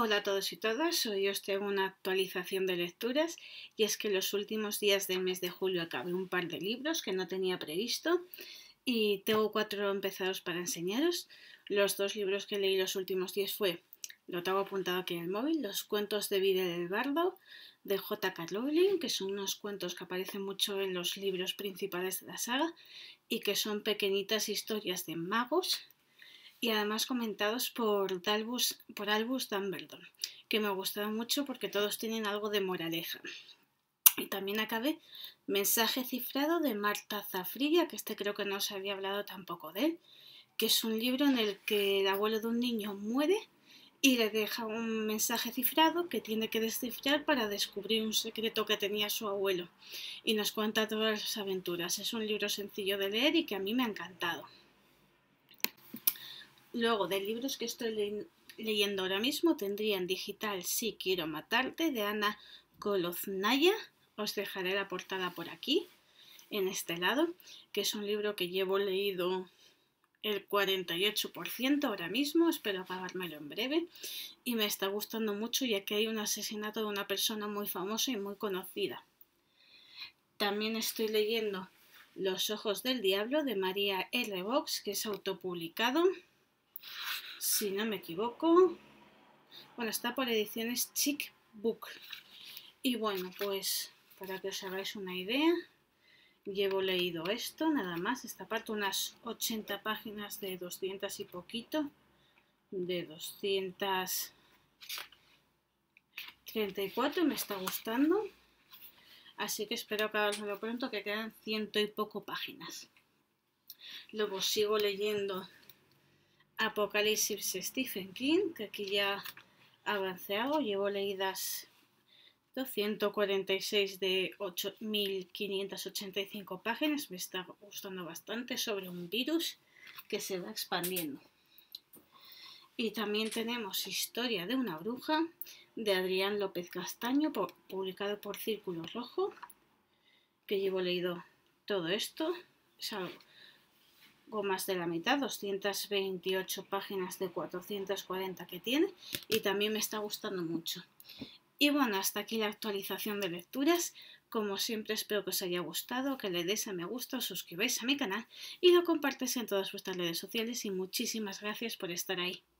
Hola a todos y todas, hoy os traigo una actualización de lecturas y es que los últimos días del mes de julio acabé un par de libros que no tenía previsto y tengo 4 empezados para enseñaros. Los 2 libros que leí los últimos días fue, lo tengo apuntado aquí en el móvil, Los cuentos de vida del bardo de J.K. Rowling, que son unos cuentos que aparecen mucho en los libros principales de la saga y que son pequeñitas historias de magos y además comentados por Albus Dumbledore, que me gustaron mucho porque todos tienen algo de moraleja. Y también acabé Mensaje cifrado de Marta Zafrilla, que creo que no os había hablado tampoco de él, que es un libro en el que el abuelo de un niño muere y le deja un mensaje cifrado que tiene que descifrar para descubrir un secreto que tenía su abuelo. Y nos cuenta todas las aventuras. Es un libro sencillo de leer y que a mí me ha encantado. Luego, de libros que estoy leyendo ahora mismo, tendría en digital Sí quiero matarte, de Ana Koloznaya. Os dejaré la portada por aquí, en este lado, que es un libro que llevo leído el 48% ahora mismo, espero acabármelo en breve, y me está gustando mucho ya que hay un asesinato de una persona muy famosa y muy conocida. También estoy leyendo Los ojos del diablo, de María R. Vox, que es autopublicado, si no me equivoco. Bueno, está por ediciones Chic Book. Y bueno, pues para que os hagáis una idea, llevo leído esto, nada más, esta parte, unas 80 páginas de 200 y poquito, de 234, me está gustando. Así que espero acabármelo pronto, que quedan 100 y poco páginas. Luego sigo leyendo Apocalipsis de Stephen King, que aquí ya avancé algo, llevo leídas 146 de 8.585 páginas, me está gustando bastante, sobre un virus que se va expandiendo. Y también tenemos Historia de una bruja, de Adrián López Castaño, publicado por Círculo Rojo, que llevo leído todo esto, es algo más de la mitad, 228 páginas de 440 que tiene, y también me está gustando mucho. Y bueno, hasta aquí la actualización de lecturas. Como siempre, espero que os haya gustado, que le deis a me gusta, os suscribáis a mi canal y lo compartáis en todas vuestras redes sociales, y muchísimas gracias por estar ahí.